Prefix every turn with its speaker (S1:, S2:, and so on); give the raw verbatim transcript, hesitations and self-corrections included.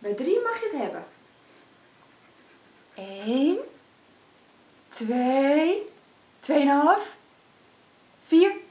S1: Bij drie mag je het hebben. één, twee, tweeënhalf, vier,